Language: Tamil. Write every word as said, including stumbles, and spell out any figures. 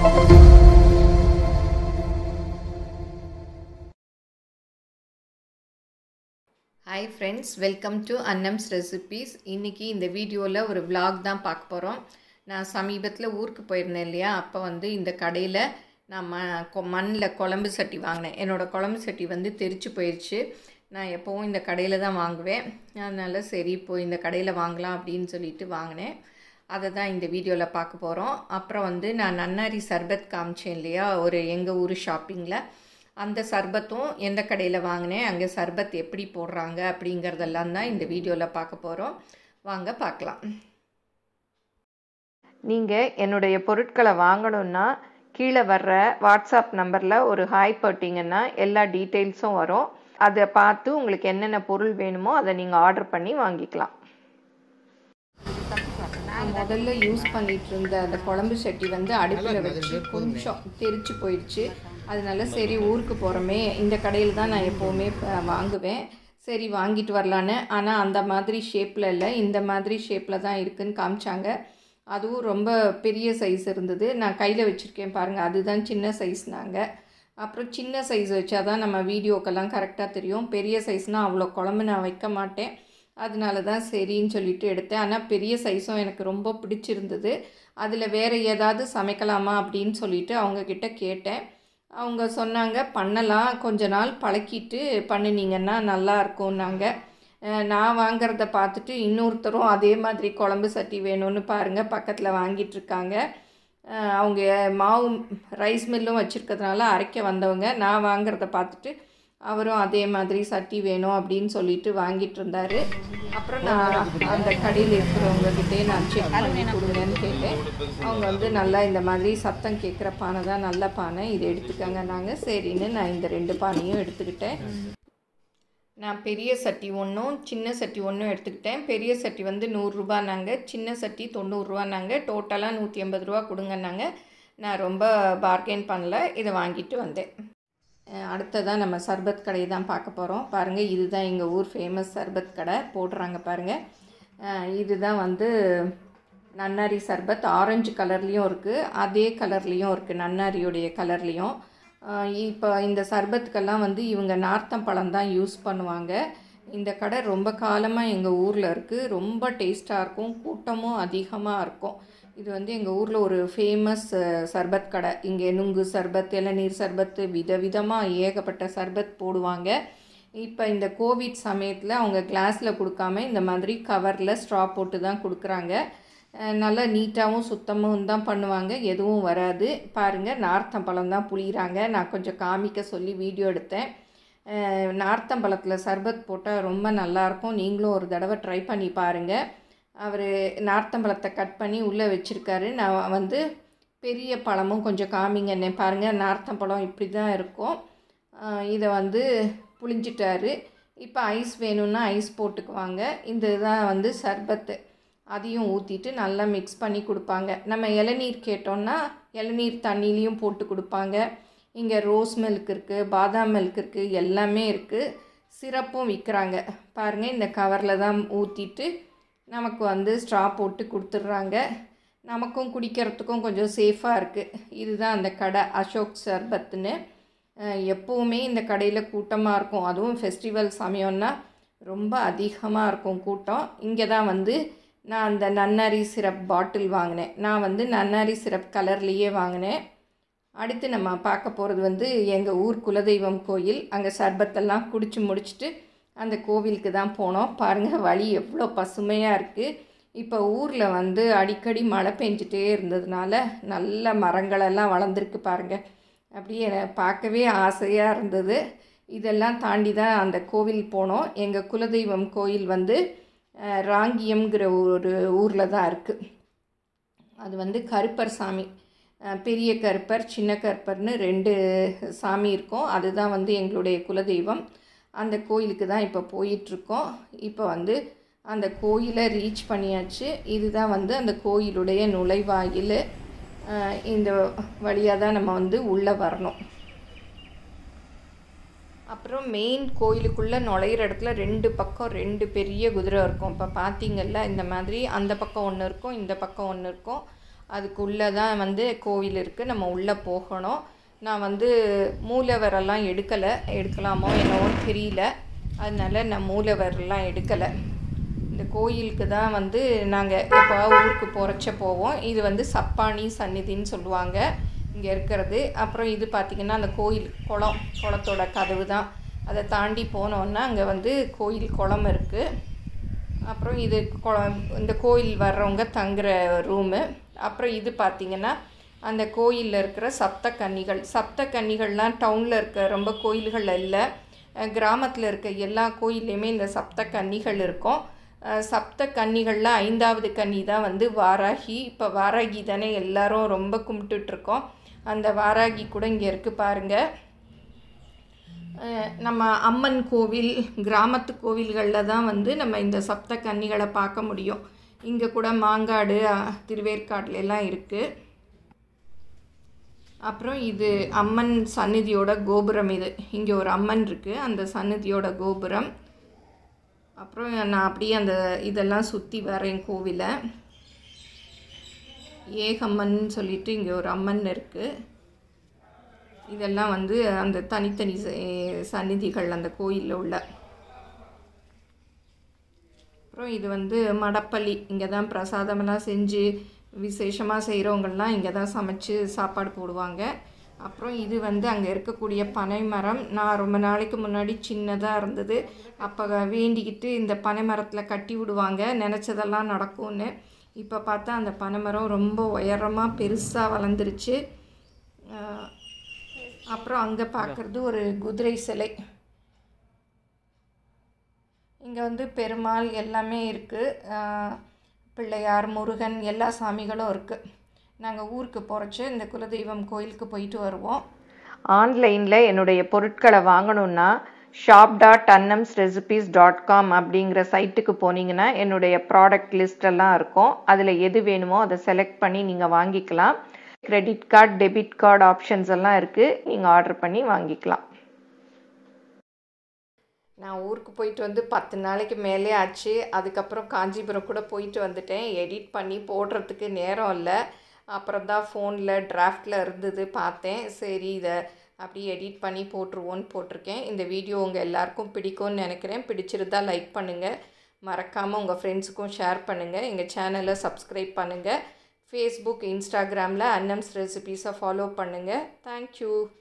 Hi friends, welcome to Annams recipes. இன்னைக்கு இந்த வீடியோவில் ஒரு vlog தான் பார்க்க போகிறோம். நான் சமீபத்தில் ஊருக்கு போயிருந்தேன் இல்லையா, அப்போ வந்து இந்த கடையில் நான் ம மண்ணில் குழம்பு சட்டி வாங்கினேன். என்னோடய குழம்பு சட்டி வந்து தெரிச்சு போயிடுச்சு. நான் எப்போவும் இந்த கடையில் தான் வாங்குவேன். அதனால் சரி இப்போ இந்த கடையில் வாங்கலாம் அப்படின்னு சொல்லிட்டு வாங்கினேன். அதை தான் இந்த வீடியோவில் பார்க்க போகிறோம். அப்புறம் வந்து நான் நன்னாரி சர்பத் காமிச்சேன் இல்லையா, ஒரு எங்கள் ஊர் ஷாப்பிங்கில். அந்த சர்பத்தும் எந்த கடையில் வாங்கினேன், அங்கே சர்பத் எப்படி போடுறாங்க அப்படிங்கிறதெல்லாம் தான் இந்த வீடியோவில் பார்க்க போகிறோம். வாங்க பார்க்கலாம். நீங்கள் என்னுடைய பொருட்களை வாங்கணுன்னா கீழே வர்ற வாட்ஸ்அப் நம்பரில் ஒரு ஹாய் போட்டிங்கன்னா எல்லா டீட்டெயில்ஸும் வரும். அதை பார்த்து உங்களுக்கு என்னென்ன பொருள் வேணுமோ அதை நீங்கள் ஆர்டர் பண்ணி வாங்கிக்கலாம். முதல்ல யூஸ் பண்ணிகிட்டு இருந்த அந்த குழம்பு சட்டி வந்து அடுப்பில் வச்சு கொஞ்சம் தெரிச்சு போயிடுச்சு. அதனால சரி ஊருக்கு போகிறோமே, இந்த கடையில் தான் நான் எப்போவுமே வாங்குவேன், சரி வாங்கிட்டு வரலான்னு. ஆனால் அந்த மாதிரி ஷேப்பில் இல்லை, இந்த மாதிரி ஷேப்பில் தான் இருக்குதுன்னு காமிச்சாங்க. அதுவும் ரொம்ப பெரிய சைஸ் இருந்தது. நான் கையில் வச்சுருக்கேன் பாருங்கள், அதுதான் சின்ன சைஸ்னாங்க. அப்புறம் சின்ன சைஸ் வச்சா தான் நம்ம வீடியோக்கெல்லாம் கரெக்டாக தெரியும். பெரிய சைஸ்னால் அவ்வளோ குழம்பு நான் வைக்க மாட்டேன், அதனால தான் சரின்னு சொல்லிட்டு எடுத்தேன். ஆனால் பெரிய சைஸும் எனக்கு ரொம்ப பிடிச்சிருந்தது. அதில் வேறு ஏதாவது சமைக்கலாமா அப்படின்னு சொல்லிட்டு அவங்கக்கிட்ட கேட்டேன். அவங்க சொன்னாங்க பண்ணலாம், கொஞ்ச நாள் பழக்கிட்டு பண்ணினீங்கன்னா நல்லா இருக்கும்னாங்க. நான் வாங்கிறத பார்த்துட்டு இன்னொருத்தரும் அதே மாதிரி குழம்பு சட்டி வேணும்னு பாருங்கள் பக்கத்தில் வாங்கிட்டுருக்காங்க. அவங்க மாவு ரைஸ் மில்லும் வச்சுருக்கிறதுனால அரைக்க வந்தவங்க. நான் வாங்கிறத பார்த்துட்டு அவரும் அதே மாதிரி சட்டி வேணும் அப்படின்னு சொல்லிட்டு வாங்கிட்டு இருந்தார். அப்புறம் நான் அந்த கடையில் இருக்கிறவங்கக்கிட்டே நான் செக் பண்ணி கொடுங்கன்னு கேட்டேன். அவங்க வந்து நல்லா இந்த மாதிரி சத்தம் கேட்குற பானை தான் நல்ல பானை, இதை எடுத்துக்கங்க. நாங்கள் சரின்னு நான் இந்த ரெண்டு பானையும் எடுத்துக்கிட்டேன். நான் பெரிய சட்டி ஒன்றும் சின்ன சட்டி ஒன்றும் எடுத்துக்கிட்டேன். பெரிய சட்டி வந்து நூறுரூபான்னாங்க, சின்ன சட்டி தொண்ணூறுரூவான்னாங்க. டோட்டலாக நூற்றி ஐம்பது ரூபா கொடுங்கன்னாங்க. நான் ரொம்ப பார்கெயின் பண்ணல, இதை வாங்கிட்டு வந்தேன். அடுத்ததான் நம்ம சர்பத் கடை தான் பார்க்க போகிறோம். பாருங்கள், இதுதான் எங்கள் ஊர் ஃபேமஸ் சர்பத் கடை போடுறாங்க பாருங்கள். இதுதான் வந்து நன்னாரி சர்பத். ஆரஞ்சு கலர்லேயும் இருக்குது, அதே கலர்லேயும் இருக்குது, நன்னாரியுடைய கலர்லேயும். இப்போ இந்த சர்பத்துக்கெல்லாம் வந்து இவங்க நார்த்தம்பழம் தான் யூஸ் பண்ணுவாங்க. இந்த கடை ரொம்ப காலமாக எங்கள் ஊரில் இருக்குது. ரொம்ப டேஸ்ட்டாக இருக்கும், கூட்டமும் அதிகமாக இருக்கும். இது வந்து எங்கள் ஊரில் ஒரு ஃபேமஸ் சர்பத் கடை. இங்கே நுங்கு சர்பத், இளநீர் சர்பத்து, விதவிதமாக ஏகப்பட்ட சர்பத் போடுவாங்க. இப்போ இந்த கோவிட் சமயத்தில் அவங்க கிளாஸில் கொடுக்காம இந்த மாதிரி கவரில் ஸ்ட்ரா போட்டு தான் கொடுக்குறாங்க. நல்லா நீட்டாகவும் சுத்தமும் தான் பண்ணுவாங்க, எதுவும் வராது. பாருங்கள், நார்த்தம்பழம் தான் புளிகிறாங்க. நான் கொஞ்சம் காமிக்க சொல்லி வீடியோ எடுத்தேன். நார்த்தம்பழத்தில் சர்பத் போட்டால் ரொம்ப நல்லாயிருக்கும். நீங்களும் ஒரு தடவை ட்ரை பண்ணி பாருங்கள். அவர் நார்த்தம்பழத்தை கட் பண்ணி உள்ளே வச்சுருக்காரு. நான் வந்து பெரிய பழமும் கொஞ்சம் காமிங்கன்னே. பாருங்கள், நார்த்தம்பழம் இப்படி தான் இருக்கும். இதை வந்து புளிஞ்சிட்டாரு. இப்போ ஐஸ் வேணும்னா ஐஸ் போட்டுக்குவாங்க. இந்த இதான் வந்து சர்பத்து, அதையும் ஊற்றிட்டு நல்லா மிக்ஸ் பண்ணி கொடுப்பாங்க. நம்ம இளநீர் கேட்டோன்னா இளநீர் தண்ணிலையும் போட்டு கொடுப்பாங்க. இங்கே ரோஸ் மில்க் இருக்குது, பாதாம் மில்க் இருக்குது, எல்லாமே இருக்குது. சிரப்பும் விற்கிறாங்க. பாருங்கள், இந்த கவரில் தான் ஊற்றிட்டு நமக்கு வந்து ஸ்ட்ரா போட்டு கொடுத்துட்றாங்க. நமக்கும் குடிக்கிறதுக்கும் கொஞ்சம் சேஃபாக இருக்குது. இதுதான் அந்த கடை, அசோக் சர்பத்துன்னு. எப்போவுமே இந்த கடையில் கூட்டமாக இருக்கும். அதுவும் ஃபெஸ்டிவல் சமயம்னா ரொம்ப அதிகமாக இருக்கும் கூட்டம். இங்கே தான் வந்து நான் அந்த நன்னாரி சிரப் பாட்டில் வாங்கினேன். நான் வந்து நன்னாரி சிரப் கலர்லேயே வாங்கினேன். அடுத்து நம்ம பார்க்க போகிறது வந்து எங்கள் ஊர் குலதெய்வம் கோயில். அங்கே சர்பத்தெல்லாம் குடித்து முடிச்சுட்டு அந்த கோவிலுக்கு தான் போனோம். பாருங்கள், வழி எவ்வளோ பசுமையாக இருக்குது. இப்போ ஊரில் வந்து அடிக்கடி மழை பெஞ்சிட்டே இருந்ததுனால நல்ல மரங்களெல்லாம் வளர்ந்துருக்கு பாருங்கள். அப்படியே பார்க்கவே ஆசையாக இருந்தது. இதெல்லாம் தாண்டி தான் அந்த கோவில் போனோம். எங்கள் குலதெய்வம் கோயில் வந்து ராங்கியம்ங்கிற ஒரு ஊரில் தான் இருக்குது. அது வந்து கருப்பர் சாமி, பெரிய கருப்பர் சின்ன கருப்பர்னு ரெண்டு சாமி இருக்கும். அதுதான் வந்து எங்களுடைய குலதெய்வம். அந்த கோயிலுக்கு தான் இப்போ போயிட்டுருக்கோம். இப்போ வந்து அந்த கோயிலை ரீச் பண்ணியாச்சு. இதுதான் வந்து அந்த கோயிலுடைய நுழைவாயில். இந்த வழியாக தான் நம்ம வந்து உள்ளே வரணும். அப்புறம் மெயின் கோயிலுக்குள்ளே நுழையிற இடத்துல ரெண்டு பக்கம் ரெண்டு பெரிய குதிரை இருக்கும். இப்போ பார்த்திங்கல்ல, இந்த மாதிரி அந்த பக்கம் ஒன்று இருக்கும், இந்த பக்கம் ஒன்று இருக்கும். அதுக்குள்ளே தான் வந்து கோவில் இருக்குது. நம்ம உள்ளே போகணும். நான் வந்து மூலவரெல்லாம் எடுக்கலை, எடுக்கலாமோ என்னவோ தெரியல. அதனால நான் மூலவரெல்லாம் எடுக்கலை. இந்த கோயிலுக்கு தான் வந்து நாங்கள் எப்போ ஊருக்கு போகிறச்ச போவோம். இது வந்து சப்பானி சந்நிதின்னு சொல்லுவாங்க இங்கே இருக்கிறது. அப்புறம் இது பார்த்திங்கன்னா அந்த கோயில் குளம், குளத்தோட கதவு தான். அதை தாண்டி போனோன்னா அங்கே வந்து கோயில் குளம் இருக்குது. அப்புறம் இது குளம், இந்த கோயில் வர்றவங்க தங்குற ரூமு. அப்புறம் இது பார்த்திங்கன்னா அந்த கோயிலில் இருக்கிற சப்த கன்னிகள். சப்த கன்னிகள்லாம் டவுனில் இருக்க ரொம்ப கோயில்கள் இல்லை, கிராமத்தில் இருக்க எல்லா கோயில்லையுமே இந்த சப்த கன்னிகள் இருக்கும். சப்த கன்னிகளில் ஐந்தாவது கன்னி தான் வந்து வாராகி. இப்போ வாராகி தானே எல்லோரும் ரொம்ப கும்பிட்டுட்ருக்கோம். அந்த வாராகி கூட இங்கே இருக்குது பாருங்கள். நம்ம அம்மன் கோவில், கிராமத்து கோவில்களில் தான் வந்து நம்ம இந்த சப்த கன்னிகளை பார்க்க முடியும். இங்கே கூட மாங்காடு, திருவேற்காடுலாம் இருக்குது. அப்புறம் இது அம்மன் சந்நிதியோட கோபுரம். இது இங்கே ஒரு அம்மன் இருக்குது, அந்த சந்நிதியோட கோபுரம். அப்புறம் நான் அப்படியே அந்த இதெல்லாம் சுற்றி வரேன் கோவிலை. ஏகம்மன் சொல்லிட்டு இங்கே ஒரு அம்மன் இருக்குது. இதெல்லாம் வந்து அந்த தனித்தனி சந்நிதிகள் அந்த கோயிலில் உள்ள. அப்புறம் இது வந்து மடப்பள்ளி. இங்கே தான் பிரசாதமெல்லாம் செஞ்சு விசேஷமாக செய்கிறவங்கள்லாம் இங்கே தான் சமைச்சு சாப்பாடு போடுவாங்க. அப்புறம் இது வந்து அங்கே இருக்கக்கூடிய பனைமரம். நான் ரொம்ப நாளைக்கு முன்னாடி சின்னதாக இருந்தது, அப்போ வேண்டிக்கிட்டு இந்த பனைமரத்தில் கட்டி விடுவாங்க, நினச்சதெல்லாம் நடக்கும்னு. இப்போ பார்த்தா அந்த பனைமரம் ரொம்ப உயரமாக பெருசாக வளர்ந்துருச்சு. அப்புறம் அங்கே பார்க்குறது ஒரு குதிரை சிலை. இங்கே வந்து பெருமாள் எல்லாமே இருக்குது, பிள்ளையார், முருகன், எல்லா சாமிகளும் இருக்குது. நாங்கள் ஊருக்கு போகிறச்சு இந்த குலதெய்வம் கோயிலுக்கு போயிட்டு வருவோம். ஆன்லைனில் என்னுடைய பொருட்களை வாங்கணுன்னா shop dot Annams recipes dot com அப்படிங்கிற சைட்டுக்கு போனீங்கன்னா என்னுடைய ப்ராடக்ட் லிஸ்டெல்லாம் இருக்கும். அதில் எது வேணுமோ அதை செலக்ட் பண்ணி நீங்கள் வாங்கிக்கலாம். Credit card, debit card options எல்லாம் இருக்குது, நீங்கள் ஆர்டர் பண்ணி வாங்கிக்கலாம். நான் ஊருக்கு போயிட்டு வந்து பத்து நாளைக்கு மேலே ஆச்சு. அதுக்கப்புறம் காஞ்சிபுரம் கூட போயிட்டு வந்துட்டேன். எடிட் பண்ணி போடுறதுக்கு நேரம் இல்லை. அப்புறம் தான் ஃபோனில் டிராஃப்டில் இருந்தது பார்த்தேன். சரி இதை அப்படியே எடிட் பண்ணி போட்டுருவோன்னு போட்டிருக்கேன். இந்த வீடியோ உங்கள் எல்லாருக்கும் பிடிக்கும்னு நினைக்கிறேன். பிடிச்சிருந்தால் லைக் பண்ணுங்கள், மறக்காமல் உங்கள் ஃப்ரெண்ட்ஸுக்கும் ஷேர் பண்ணுங்கள். எங்கள் சேனலை சப்ஸ்கிரைப் பண்ணுங்கள். ஃபேஸ்புக், இன்ஸ்டாகிராமில் அன்னம்ஸ் ரெசிபீஸை ஃபாலோ பண்ணுங்கள். தேங்க்யூ.